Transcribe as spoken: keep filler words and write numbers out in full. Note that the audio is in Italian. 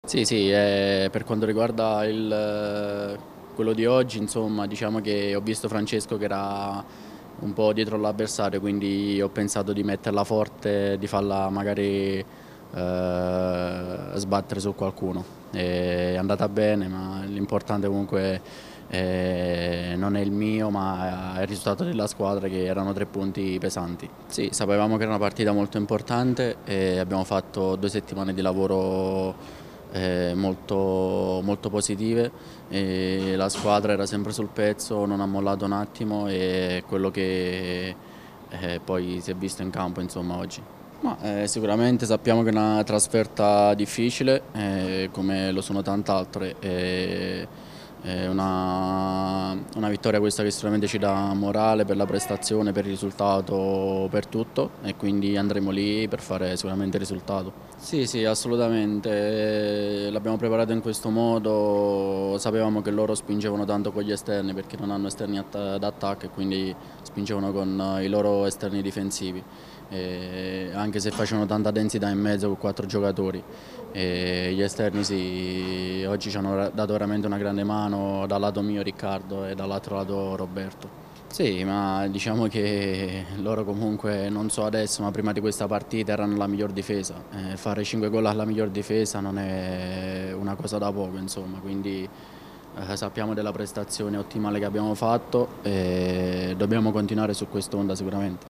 Sì, sì, eh, per quanto riguarda il, quello di oggi, insomma, diciamo che ho visto Francesco che era un po' dietro l'avversario, quindi ho pensato di metterla forte, di farla magari eh, sbattere su qualcuno. È andata bene, ma l'importante comunque eh, non è il mio, ma è il risultato della squadra, che erano tre punti pesanti. Sì, sapevamo che era una partita molto importante e abbiamo fatto due settimane di lavoro eh, molto, molto positive e la squadra era sempre sul pezzo, non ha mollato un attimo, e è quello che eh, poi si è visto in campo, insomma, oggi. Ma, eh, sicuramente sappiamo che è una trasferta difficile, eh, come lo sono tante altre. eh, È una, una vittoria questa che sicuramente ci dà morale per la prestazione, per il risultato, per tutto, e quindi andremo lì per fare sicuramente il risultato. Sì, sì, assolutamente. Eh, L'abbiamo preparato in questo modo, sapevamo che loro spingevano tanto con gli esterni perché non hanno esterni att- d'attacco, e quindi spingevano con eh, i loro esterni difensivi. Eh, anche se facevano tanta densità in mezzo con quattro giocatori. E gli esterni sì, oggi ci hanno dato veramente una grande mano, dal lato mio Riccardo e dall'altro lato Roberto. Sì, ma diciamo che loro comunque, non so adesso, ma prima di questa partita erano la miglior difesa. Eh, fare cinque gol alla miglior difesa non è una cosa da poco, insomma, quindi eh, sappiamo della prestazione ottimale che abbiamo fatto e dobbiamo continuare su quest'onda sicuramente.